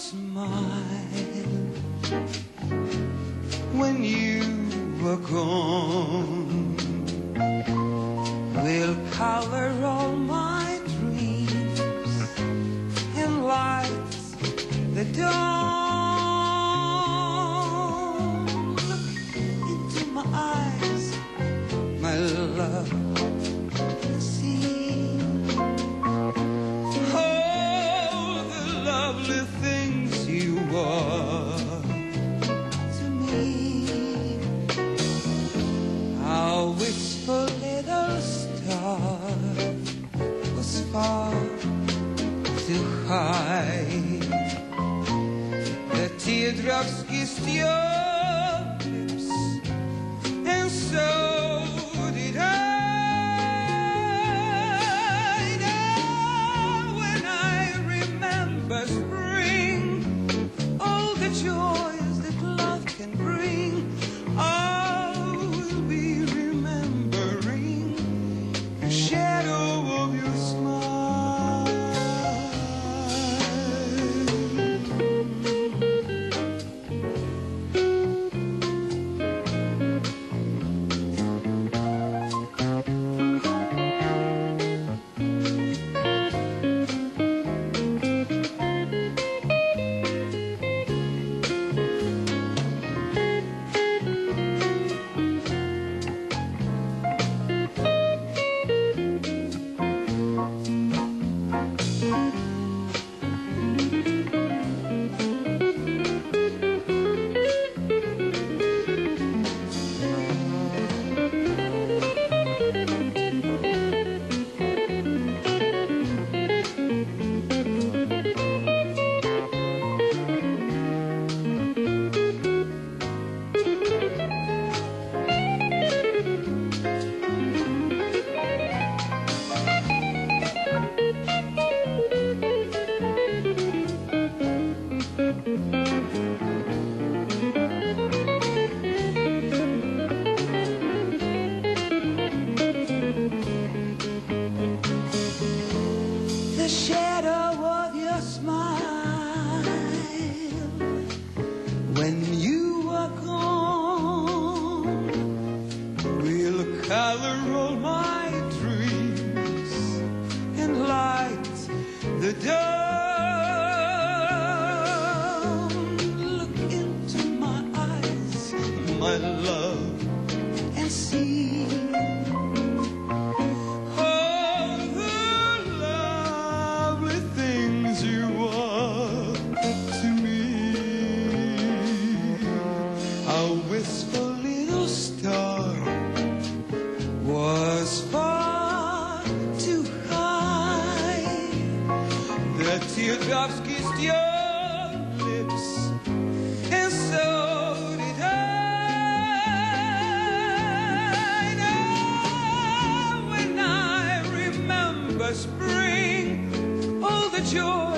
smile when you were gone will color all my dreams and light the dawn. Look into my eyes, my love, and see all the lovely things you are to me. Our wistful little star was far too high. The teardrops kissed your lips, and so did I. Now when I remember spring, all the joys that love can bring, I will be remembering the shadow of your smile. The shadow of your smile when you are gone will color all my dreams and light the dawn. Look into my eyes, my love, and see you are to me. A wistful little star was far too high. The teardrops kissed your lips, and so did I. Now when I remember spring, all the joy